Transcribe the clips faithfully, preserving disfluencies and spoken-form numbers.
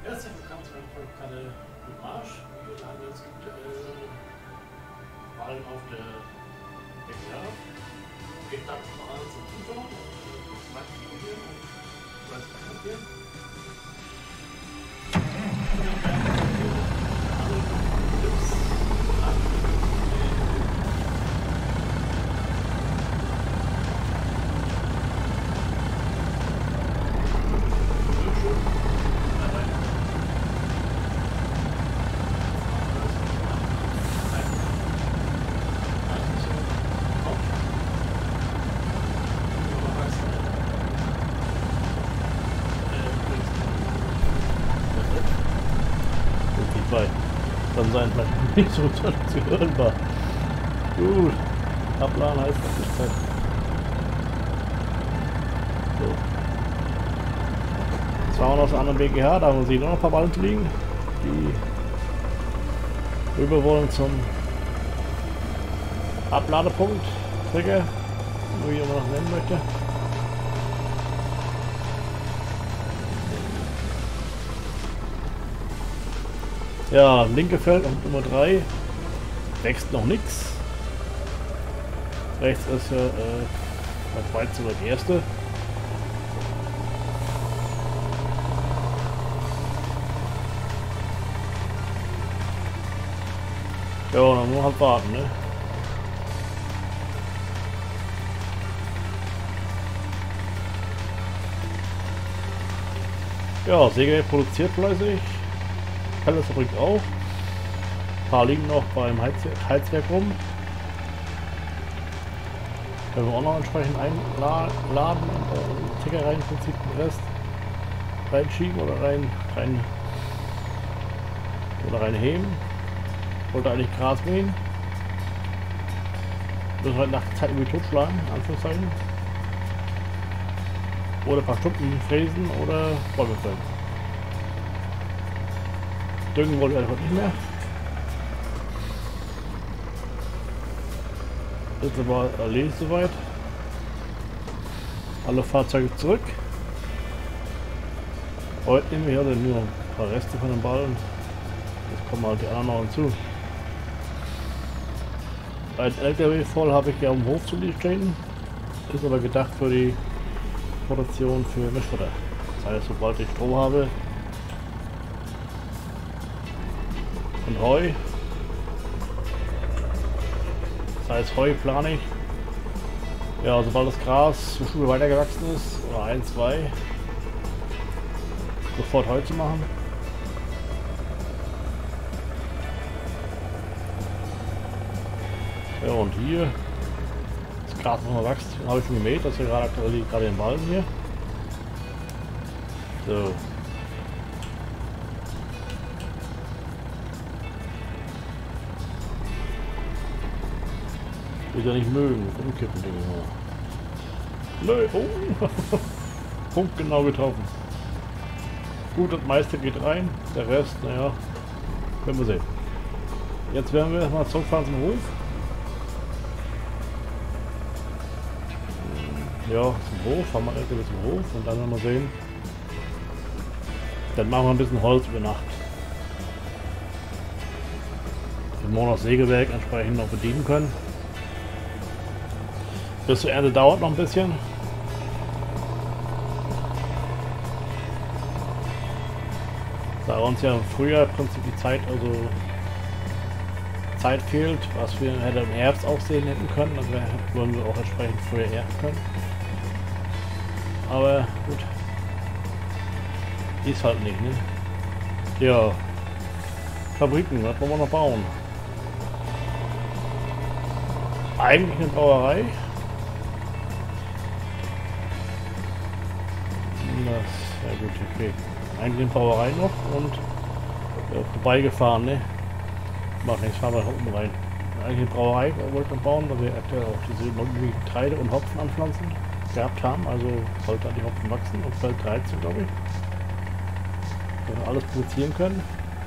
Herzlich willkommen zu einem Kanal mit Marsch. Wir laden jetzt äh, Ballen auf der Decke auf. Geht dann mal zum Tutor und zwei probieren und was probieren. Dann sein, weil nicht so zu hören war. Gut. Abladen heißt das Zeit. So. zweihundert aus der anderen B G H, da haben sie noch ein paar Ballen liegen, die rüber wollen zum Abladepunkt, Trigger, wie man das nennen möchte. Ja, linke Feld und Nummer drei wächst noch nichts. Rechts ist ja äh, der zweite oder die erste. Ja, dann muss man halt warten, ne? Ja, Sägewerk produziert fleißig. Alles übrigens auch. Ein paar liegen noch beim Heiz Heizwerk rum. Können wir auch noch entsprechend einladen und äh, Ticker rein, im Prinzip den Rest reinschieben oder rein, rein oder reinheben. Wollte eigentlich Gras mähen. Müssen halt nach Zeit irgendwie totschlagen, in Anführungszeichen. Oder ein paar Stunden fräsen oder Bäume fällen. Düngen wollte ich einfach nicht mehr. Ist aber erledigt soweit. Alle Fahrzeuge zurück. Heute nehmen wir hier nur ein paar Reste von den Ballen. Jetzt kommen halt die anderen noch hinzu. Ein L K W voll habe ich ja am Hof zu stehen. Ist aber gedacht für die Produktion für Mischfutter. Das heißt, sobald ich Stroh habe, und Heu. Das heißt, Heu plane ich. Ja, sobald das Gras zur Schule weitergewachsen ist, oder ein, zwei, sofort Heu zu machen. Ja, und hier, das Gras noch wächst, habe ich schon gemäht, das ist ja gerade aktuell gerade im Ballen hier. So. Ich ja nicht mögen, umkippen Dinge. Nö, oh! Punkt genau getroffen. Gut, das meiste geht rein, der Rest, naja, werden wir sehen. Jetzt werden wir erstmal zurückfahren zum Hof. Ja, zum Hof, fahren wir irgendwie zum Hof und dann werden wir sehen. Dann machen wir ein bisschen Holz über Nacht. Wir morgen das Sägewerk entsprechend noch bedienen können. Bis zur Ernte dauert noch ein bisschen. Da uns ja im Frühjahr im Prinzip die Zeit, also Zeit fehlt, was wir hätte im Herbst auch sehen hätten können, dann würden wir auch entsprechend früher ernten können. Aber gut. Ist halt nicht, ne? Ja. Fabriken, was wollen wir noch bauen? Eigentlich eine Brauerei. Das, ja gut, okay. Eigentlich eine Brauerei noch und ja, vorbeigefahren, ne? Macht nichts, fahren wir nach oben rein. Eigentlich eine Brauerei wollte man bauen, weil wir aktuell auch diese Getreide und Hopfen anpflanzen gehabt haben, also sollte an die Hopfen wachsen und Feld dreizehn, glaube ich. Dass wir alles produzieren können.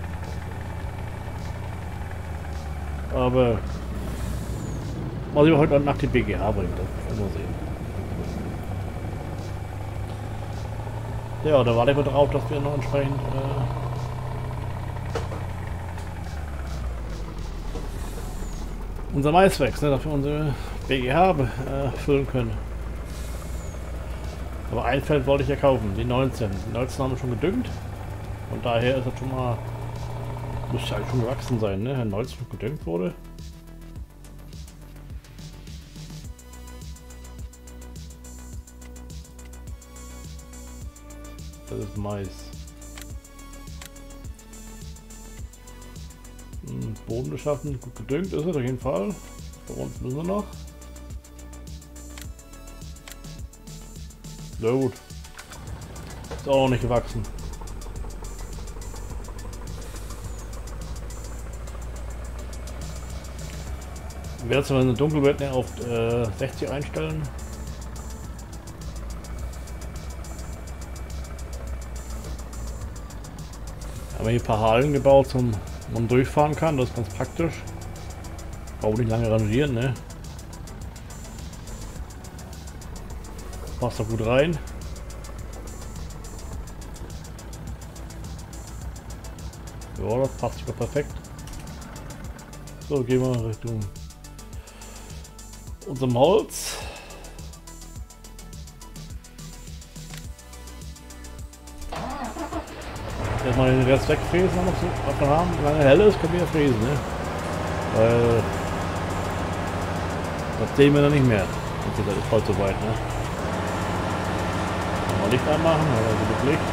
Aber mal sehen, heute Nacht die B G H bringt, das werden wir sehen. Ja, da warte ich mal drauf, dass wir noch entsprechend äh, unser Mais wächst, ne, dafür unsere B G H äh, füllen können. Aber ein Feld wollte ich ja kaufen, die neunzehn. Die neunzehn haben wir schon gedüngt. Von daher ist das schon mal, muss halt schon gewachsen sein, ne? Wenn neunzehn gedüngt wurde. Das ist Mais. Hm, Boden beschaffen, gut gedüngt ist es auf jeden Fall. Bei uns müssen wir noch. Sehr gut. Ist auch noch nicht gewachsen. Ich werde jetzt mal eine Dunkelwerte auf äh, sechzig einstellen. Haben wir hier ein paar Hallen gebaut, zum man durchfahren kann. Das ist ganz praktisch. Braucht nicht lange rangieren, ne? Passt da gut rein. Ja, das passt sogar perfekt. So, gehen wir Richtung unserem Holz. Jetzt mal den Rest wegfräsen, noch so, was wir haben. Solange hell ist, können wir ja fräsen, ne? Weil das sehen wir dann nicht mehr. Das ist voll zu weit, ne? Mal Licht anmachen, aber genug Licht.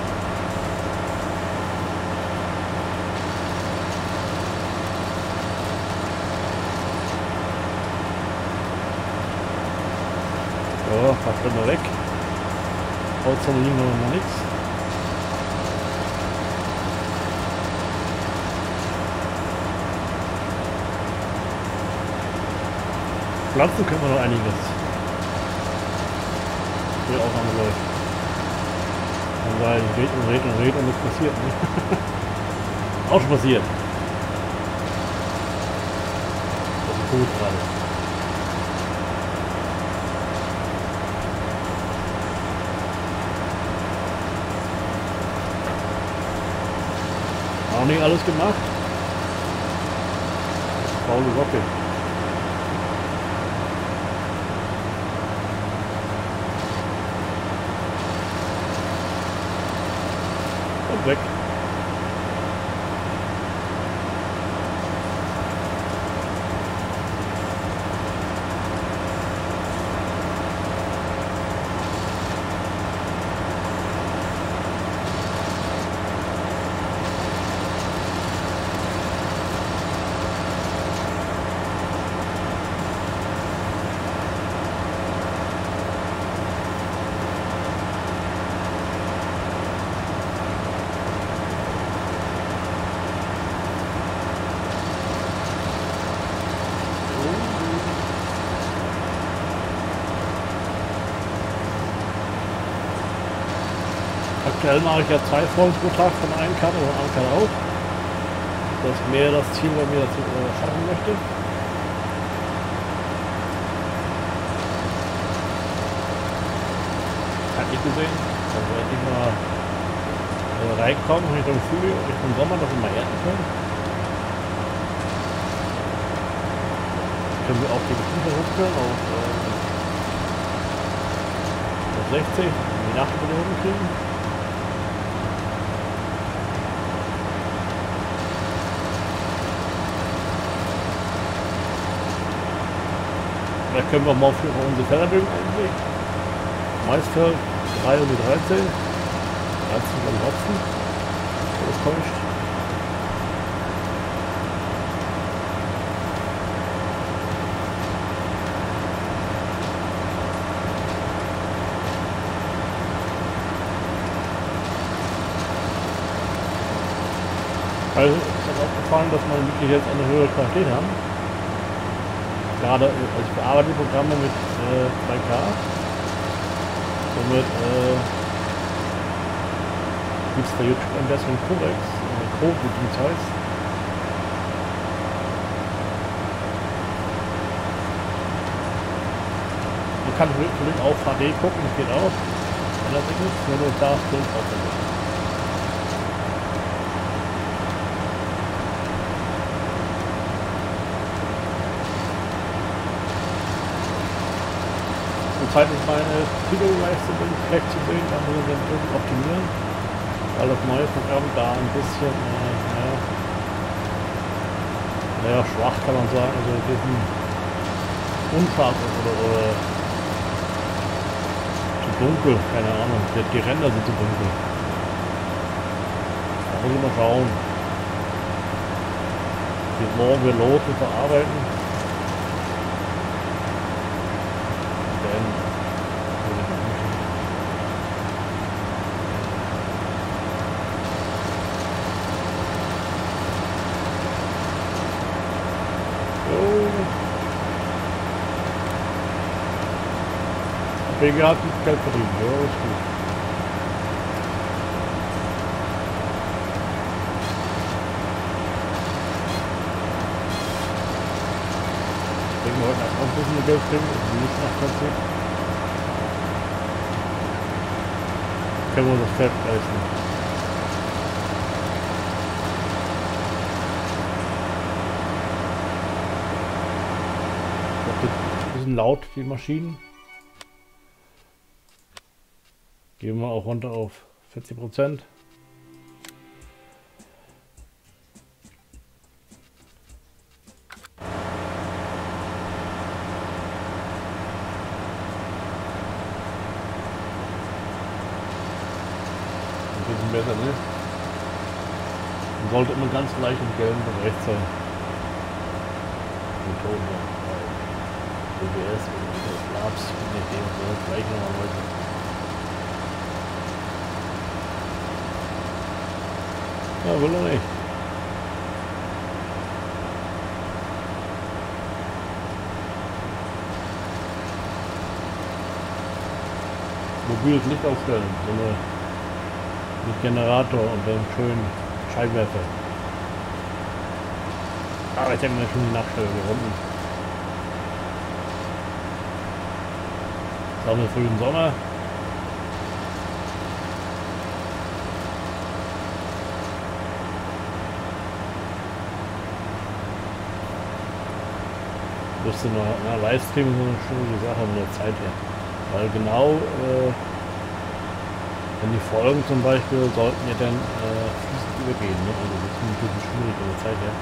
So, fast immer weg. Holz haben wir liegen noch nichts. Pflanzen können wir noch einiges. Die Aufnahme läuft. Kann sein, red und red und red und nichts passiert. Ne? Auch schon passiert. Das ist gut gerade. Auch nicht alles gemacht. Faule Socke. Und weg. Aktuell mache ich ja zwei Folgen pro Tag von einem Cut oder einem Cut auch. Das ist mehr das Ziel, was mir dazu äh, schaffen möchte. Hat nicht gesehen. Also endlich mal äh, reinkommen Richtung Frühling und Richtung Sommer, dass wir mal ernten können. Können wir auch die Betriebe hochstellen auf, äh, auf sechzig, um die Nachbedingungen kriegen. Da können wir mal für unsere Felderbögen einlegen. Maisfeld drei und die dreizehn. dreizehn beim Hopfen. Das täuscht. Also ist das aufgefallen, dass man wirklich jetzt eine höhere Qualität haben. Gerade also ich bearbeite Programme mit äh, zwei K. Somit äh, gibt es bei YouTube einen besseren Codex, äh, Code, wie es heißt. Man kann natürlich auch H D gucken, das geht auch. Ändert sich nichts, nur durch da Bild aufwendig. zurzeit ist meine Videoleiste schlecht zu sehen, da muss ich dann irgendwie optimieren, weil das neue Programm da ein bisschen, äh, naja, naja, schwach kann man sagen, also ein bisschen unscharf ist oder, oder zu dunkel, keine Ahnung, die, die Ränder sind zu dunkel. Da muss ich mal schauen. Geht morgen wieder los mit Verarbeiten. Dann muss ich mal anschauen. B G hat gut Geld verdient, ja, ist gut. Ich denke, wir heute Nacht auch ein bisschen Geld kriegen, und nicht nach Konzert. Können wir uns das Pferd leisten. Ich glaube, das ist ein bisschen laut, die Maschinen. Gehen wir auch runter auf vierzig Prozent. Ein bisschen besser, ne? Man sollte immer ganz leicht im gelben Bereich sein. Den Ton bei O B S oder Labs, je nachdem, was wir gleich nochmal heute. Ja, will er nicht. Mobiles Licht aufstellen, so eine mit Generator und dann schön Scheinwerfer. Aber ich denke mal schon die Nachstellung gefunden. Jetzt haben wir frühen Sommer. Wusste noch, na, Livestream ist so eine schwierige Sache mit der Zeit her. Weil genau, äh, wenn die Folgen zum Beispiel sollten ja dann äh, fließend übergehen, ne? Also das ist ein bisschen schwierig in der Zeit her.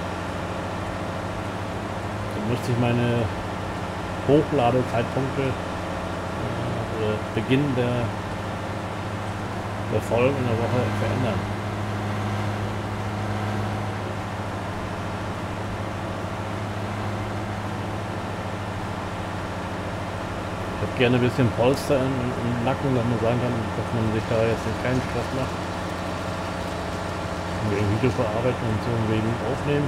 Dann müsste ich meine Hochladezeitpunkte äh, oder Beginn der, der Folgen in der Woche verändern. Ich habe gerne ein bisschen Polster im, im Nacken, dass man sagen kann, dass man sich da jetzt keinen Stress macht. Wegen Video verarbeiten und so wegen aufnehmen.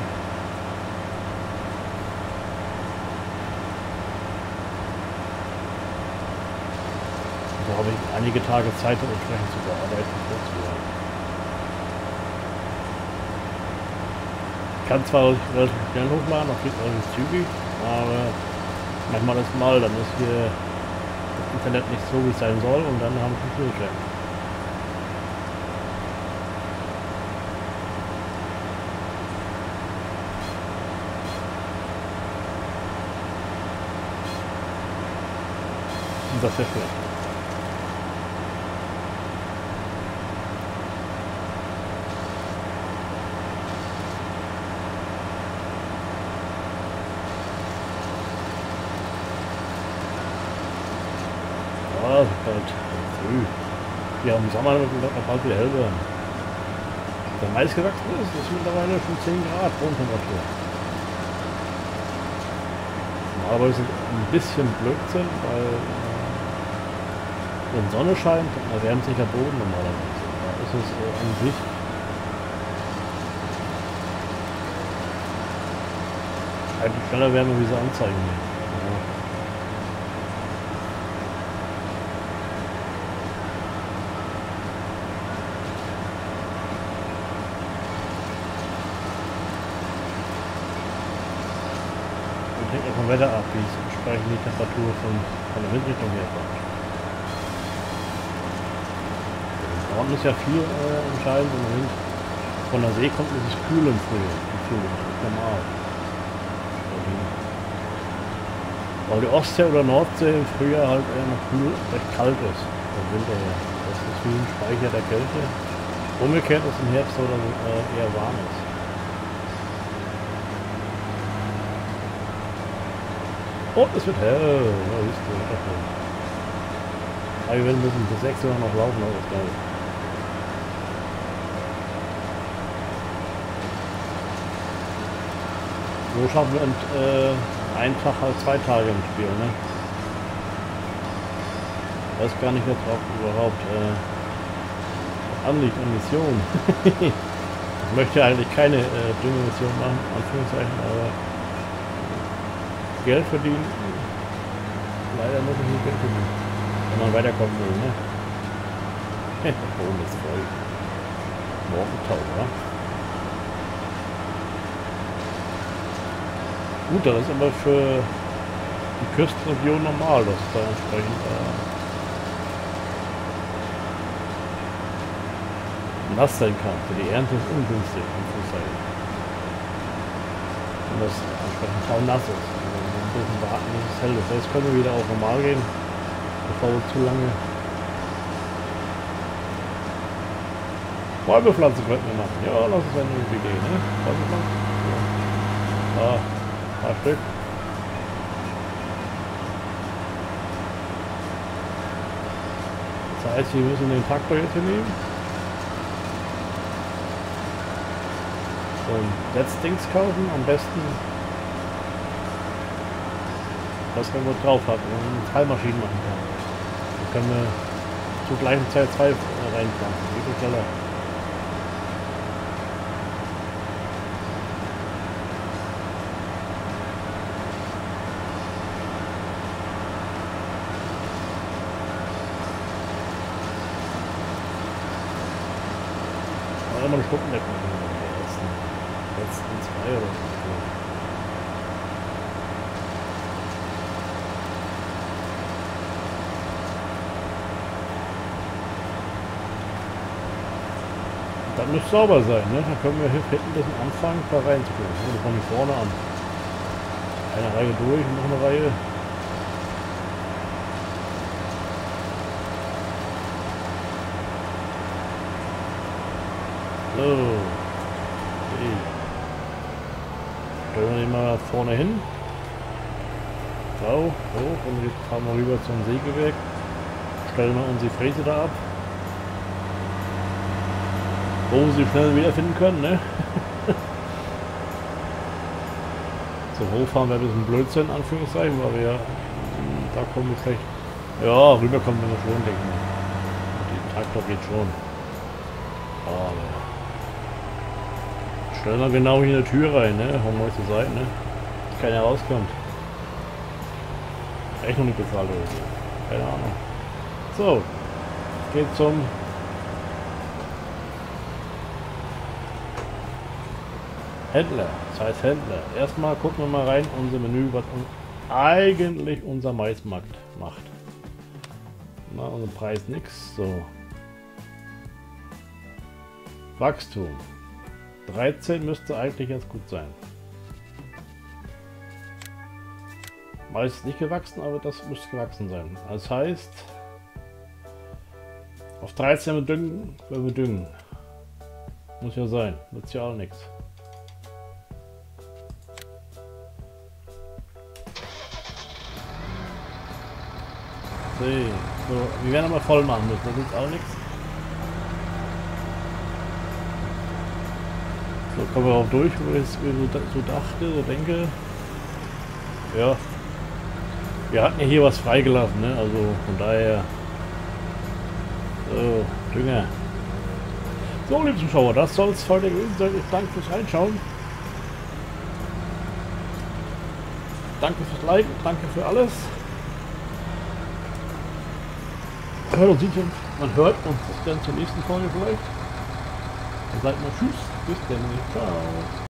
Da habe ich einige Tage Zeit, um entsprechend zu bearbeiten. Ich kann zwar relativ schnell hochladen, auch geht relativ zügig, aber manchmal ist mal, dann ist hier Internet nicht so, wie es sein soll, und dann haben wir schon Schwierigkeiten. Und das ist ja schlecht. Ja, es ist halt früh. Ja, im Sommer wird es bald wieder hell werden. Der Mais gewachsen ist, ist mittlerweile schon zehn Grad Wohntemperatur. Normalerweise ein bisschen Blödsinn, weil äh, wenn Sonne scheint, dann erwärmt sich der Boden normalerweise. Da ist es äh, an sich eigentlich schneller Wärme, wie sie anzeigen. Ja. Hängt auch vom Wetter ab, wie es entsprechend die Temperatur von, von der Windrichtung her kommt. Der Norden ist ja viel äh, entscheidend, und Wind von der See kommt, ist es kühl im Frühjahr. Im Frühjahr, das ist normal. Weil die Ostsee oder Nordsee im Frühjahr halt eher noch kühl, recht kalt ist. Im Winter her. Das ist wie ein Speicher der Kälte. Umgekehrt ist im Herbst oder äh, eher warm ist. Und es wird hell. Ja, siehst du, wird doch hell. Aber wir müssen bis sechs Uhr noch laufen, aber ist geil. So schaffen wir äh, einen Tag halt zwei Tage im Spiel, ne? Ich weiß gar nicht, was auch überhaupt äh, Anliegt an Mission. Ich möchte eigentlich keine äh, dumme Mission machen, Anführungszeichen, aber Geld verdienen. Leider muss ich nicht Geld verdienen, wenn man weiterkommen will, ne? Der Boden ist voll. Morgentau, oder? Gut, das ist aber für die Küstenregion normal, dass da entsprechend äh, nass sein kann. Für die Ernte ist ungünstig, wenn das entsprechend kaum nass ist. Also ein bisschen warten, bis es hell ist. Jetzt können wir wieder auf normal gehen, bevor wir zu lange Bäume pflanzen könnten wir machen. Ja, lass es dann irgendwie gehen, ne? Bäume pflanzen. Ja. Ah, ein paar Stück. Das heißt, wir müssen den Traktor jetzt hier nehmen. Und Setzdings kaufen, am besten das, wenn man drauf hat und zwei Maschinen machen kann. Dann können wir zur gleichen Zeit zwei reinpflanzen. Wie viel schneller. Aber immer eine Stundendeckung. Letzten zwei oder so. Dann muss sauber sein, ne? Dann können wir hier hinten ein bisschen anfangen, da reinzukommen. Wir fangen von vorne an. Eine Reihe durch, noch eine Reihe. So. Okay. Stellen wir den mal vorne hin. So, so, und jetzt fahren wir rüber zum Sägewerk. Stellen wir unsere Fräse da ab. Wo wir sie schnell wiederfinden können, ne? Zum Hof fahren wir ein bisschen Blödsinn, Anführungszeichen, weil wir da kommen wir vielleicht. Ja, rüber kommen wir schon, denken wir. Der Traktor geht schon. Aber stellen wir genau hier in die Tür rein, ne? Haben wir zur Seite, ne? Dass keiner rauskommt. Echt noch nicht bezahlt oder so. Keine Ahnung. So. Geht zum Händler. Das heißt Händler. Erstmal gucken wir mal rein unser Menü, was uns eigentlich unser Maismarkt macht. Na, unser Preis nix. So. Wachstum. dreizehn müsste eigentlich ganz gut sein. Mais ist nicht gewachsen, aber das müsste gewachsen sein. Das heißt, auf dreizehn wir düngen, wenn wir düngen. Muss ja sein, nützt ja auch nichts. So, wir werden aber voll machen müssen, das nützt auch nichts. So kommen wir auch durch, wo ich so, so dachte, so denke. Ja. Wir hatten ja hier was freigelassen, ne? Also von daher. So, Dünger. So, liebe Zuschauer, das soll es heute gewesen sein. Ich danke fürs Reinschauen. Danke fürs Like, danke für alles. Man hört und sieht uns, man hört uns dann zur nächsten Folge vielleicht. Dann sagt mal Tschüss, bis dann, ciao.